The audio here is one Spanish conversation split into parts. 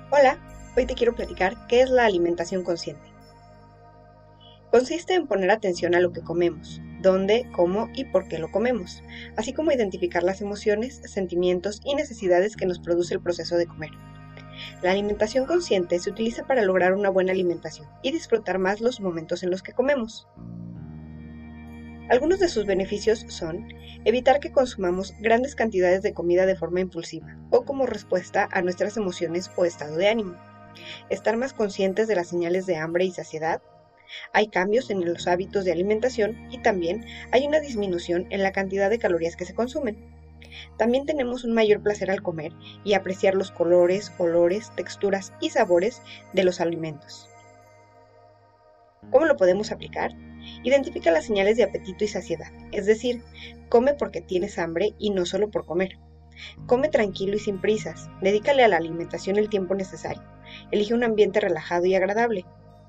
Hola, hoy te quiero platicar qué es la alimentación consciente. Consiste en poner atención a lo que comemos, dónde, cómo y por qué lo comemos, así como identificar las emociones, sentimientos y necesidades que nos produce el proceso de comer. La alimentación consciente se utiliza para lograr una buena alimentación y disfrutar más los momentos en los que comemos. Algunos de sus beneficios son evitar que consumamos grandes cantidades de comida de forma impulsiva o como respuesta a nuestras emociones o estado de ánimo, estar más conscientes de las señales de hambre y saciedad. Hay cambios en los hábitos de alimentación y también hay una disminución en la cantidad de calorías que se consumen. También tenemos un mayor placer al comer y apreciar los colores, olores, texturas y sabores de los alimentos. ¿Cómo lo podemos aplicar? Identifica las señales de apetito y saciedad, es decir, come porque tienes hambre y no solo por comer. Come tranquilo y sin prisas, dedícale a la alimentación el tiempo necesario. Elige un ambiente relajado y agradable.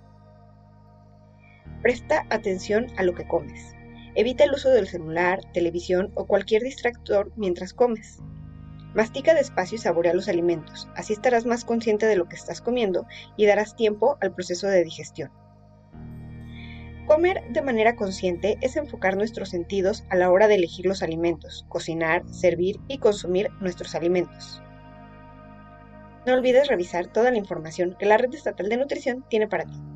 Presta atención a lo que comes. Evita el uso del celular, televisión o cualquier distractor mientras comes. Mastica despacio y saborea los alimentos, así estarás más consciente de lo que estás comiendo y darás tiempo al proceso de digestión. Comer de manera consciente es enfocar nuestros sentidos a la hora de elegir los alimentos, cocinar, servir y consumir nuestros alimentos. No olvides revisar toda la información que la Red Estatal de Nutrición tiene para ti.